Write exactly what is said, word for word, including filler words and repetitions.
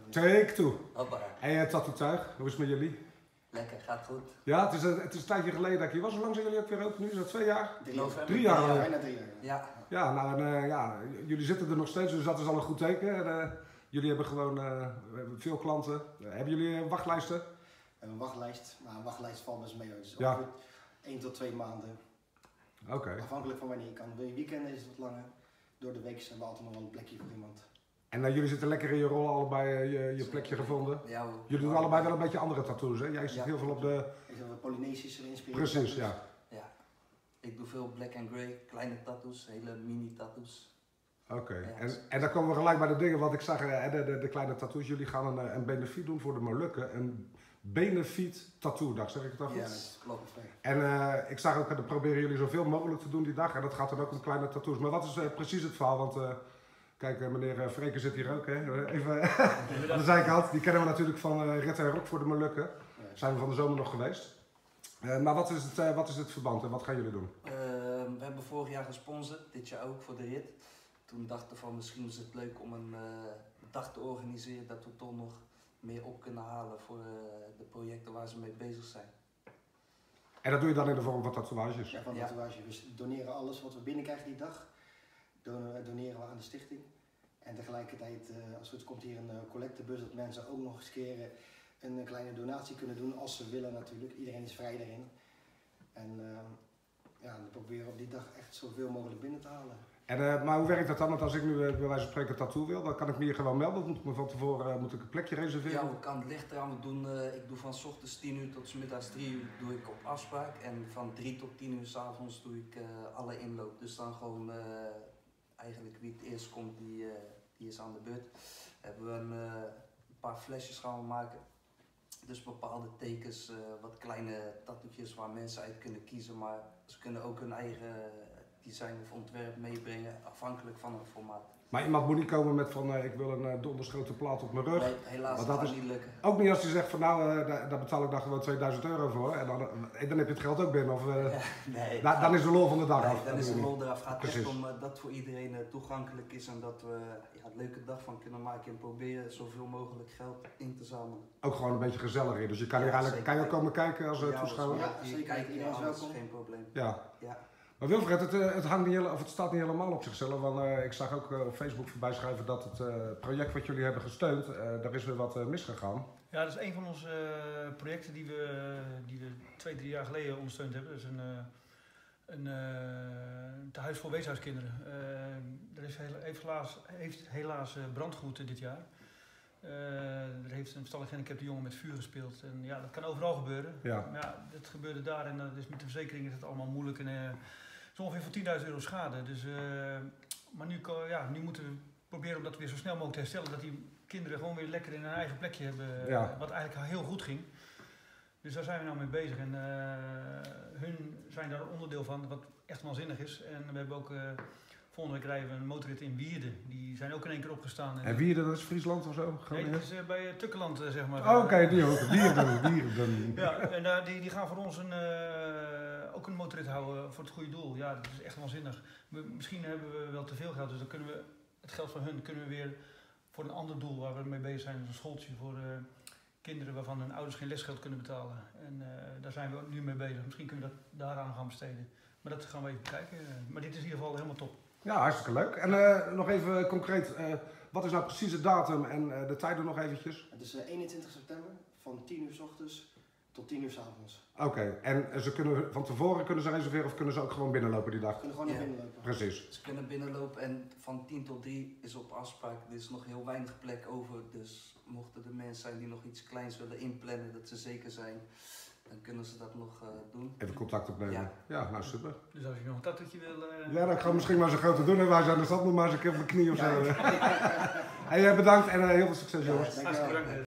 Take two. Hoppa. En je tattoo tuig, hoe is het met jullie? Lekker, gaat goed. Ja, het is, een, het is een tijdje geleden dat ik hier was. Hoe lang zijn jullie ook weer open nu? Is dat twee jaar? Drie November. Drie jaar alweer. Bijna drie jaar. Ja. Ja, nou, en, uh, ja, jullie zitten er nog steeds, dus dat is al een goed teken. En, uh, jullie hebben gewoon uh, veel klanten. Uh, hebben jullie uh, wachtlijsten? Een wachtlijst, maar een wachtlijst valt best mee uit. Dus Ja. ongeveer één tot twee maanden. Oké. Okay. Afhankelijk van wanneer je kan. Wil je weekenden is het wat langer. Door de week hebben we altijd nog wel een plekje voor iemand. En uh, jullie zitten lekker in je rol, allebei uh, je, je plekje gevonden. Ja, we, jullie doen allebei wel een beetje andere tattoos, hè? Jij zit ja. heel veel op de... Ik heb wat Polynesische inspiratie. Precies, ja. Ja. Ik doe veel black and grey, kleine tattoos, hele mini tattoos. Oké, okay. Ja, en, en dan komen we gelijk bij de dingen, want ik zag uh, de, de, de kleine tattoos. Jullie gaan een, een benefiet doen voor de Molukken. Een benefiet tattoo dag, zeg ik het dan goed? Ja, dat klopt. En uh, ik zag ook, dat proberen jullie zoveel mogelijk te doen die dag. En dat gaat dan ook om kleine tattoos. Maar wat is uh, precies het verhaal? Want uh, kijk, uh, meneer uh, Freken zit hier ook, hè? Even aan de zijkant. Die kennen we natuurlijk van uh, Rit en Rock voor de Molukken. Ja. Zijn we van de zomer nog geweest. Uh, maar wat is, het, uh, wat is het verband en wat gaan jullie doen? Uh, we hebben vorig jaar gesponsord, dit jaar ook voor de rit. Toen dachten we van misschien is het leuk om een uh, dag te organiseren dat we toch nog meer op kunnen halen voor uh, de projecten waar ze mee bezig zijn. En dat doe je dan in de vorm van tatoeages? Ja, van Ja. tatoeage. We doneren alles wat we binnenkrijgen die dag. Doneren we aan de stichting. En tegelijkertijd, uh, als het komt hier een uh, collectebus, dat mensen ook nog eens keren een kleine donatie kunnen doen als ze willen natuurlijk. Iedereen is vrij daarin. En uh, ja, dan proberen we op die dag echt zoveel mogelijk binnen te halen. En, uh, maar hoe werkt dat dan? Want als ik nu uh, bij wijze van spreken een tattoo wil, dan kan ik me hier gewoon melden. Moet ik me van tevoren uh, moet ik een plekje reserveren? Ja, hoe kan het ligt eraan? We doen, uh, ik doe van 's ochtends tien uur tot 's middags drie uur doe ik op afspraak. En van drie tot tien uur 's avonds doe ik uh, alle inloop. Dus dan gewoon uh, eigenlijk wie het eerst komt, die, uh, die is aan de beurt. Hebben we een, uh, een paar flesjes gaan we maken. Dus bepaalde tekens, uh, wat kleine tattoetjes waar mensen uit kunnen kiezen. Maar ze kunnen ook hun eigen design of ontwerp meebrengen, afhankelijk van het formaat. Maar iemand moet niet komen met van uh, ik wil een uh, dondersgrote plaat op mijn rug. Nee, helaas, dat dat gaat is niet lukken. Ook niet als hij zegt van nou, uh, daar, daar betaal ik dan gewoon tweeduizend euro voor. En dan, uh, dan heb je het geld ook binnen. Of, uh, Ja, nee, da, dan is de lol van de dag nee, af. dan is de lol eraf. Het gaat Precies. echt om uh, dat voor iedereen uh, toegankelijk is en dat we ja, een leuke dag van kunnen maken en proberen zoveel mogelijk geld in te zamelen. Ook gewoon een beetje gezellig hier. Dus je kan Ja, hier eigenlijk kan je ook zeker. komen kijken als uh, Ja, toeschouwer. Ja, ja, zeker. kijken, Iedereen is alles, welkom. geen probleem. Ja. Ja. Maar Wilfred, het, uh, het, hangt niet hele, of het staat niet helemaal op zichzelf. Want uh, ik zag ook uh, op Facebook voorbij schrijven dat het uh, project wat jullie hebben gesteund, uh, daar is weer wat uh, misgegaan. Ja, dat is een van onze uh, projecten die we, die we twee, drie jaar geleden ondersteund hebben. Dat is een, uh, een uh, tehuis voor weeshuiskinderen. Uh, er is heel, heeft helaas, heeft helaas uh, brand gewoed dit jaar. Uh, er heeft een verstandig gehandicapte jongen met vuur gespeeld. En ja, dat kan overal gebeuren. Ja. Maar ja, dat gebeurde daar en dat is met de verzekering is het allemaal moeilijk. En, uh, het is ongeveer voor tienduizend euro schade. Dus, uh, maar nu, ja, nu moeten we proberen om dat weer zo snel mogelijk te herstellen. Dat die kinderen gewoon weer lekker in hun eigen plekje hebben. Ja. Wat eigenlijk heel goed ging. Dus daar zijn we nou mee bezig. En uh, hun zijn daar onderdeel van, wat echt waanzinnig is. En we hebben ook... Uh, Volgende week rijden we een motorrit in Wierden. Die zijn ook in één keer opgestaan. En, en Wierden, dat is Friesland of zo? Nee, dat is uh, bij Tukkeland, uh, zeg maar. Oh, oké, okay, die ook. Wierden, Wierden. Ja, en uh, die, die gaan voor ons een, uh, ook een motorrit houden voor het goede doel. Ja, dat is echt waanzinnig. We, misschien hebben we wel te veel geld, dus dan kunnen we het geld van hun kunnen we weer voor een ander doel waar we mee bezig zijn. Dus een schooltje voor uh, kinderen waarvan hun ouders geen lesgeld kunnen betalen. En uh, daar zijn we nu mee bezig. Misschien kunnen we dat daaraan gaan besteden. Maar dat gaan we even bekijken. Maar dit is in ieder geval helemaal top. Ja, hartstikke leuk. En uh, nog even concreet, uh, wat is nou precies de datum en uh, de tijden nog eventjes? Het is uh, eenentwintig september van tien uur 's ochtends tot tien uur 's avonds. Oké, okay. En ze kunnen van tevoren kunnen ze reserveren of kunnen ze ook gewoon binnenlopen die dag? Ze kunnen gewoon Ja. naar binnen lopen. Precies. Ze kunnen binnenlopen en van tien tot drie is op afspraak. Er is nog heel weinig plek over, dus mochten er mensen zijn die nog iets kleins willen inplannen, dat ze zeker zijn, dan kunnen ze dat nog uh, doen. Even contact opnemen. Ja, Ja. ja nou super. Dus als je nog een tattoetje wil... Uh... Ja, dat gaan we misschien maar zo groot doen. En wij zijn de stad nog maar eens een keer op mijn knie of zo. En jij bedankt en uh, heel veel succes jongens. Ja, dankjewel. Hartstikke bedankt.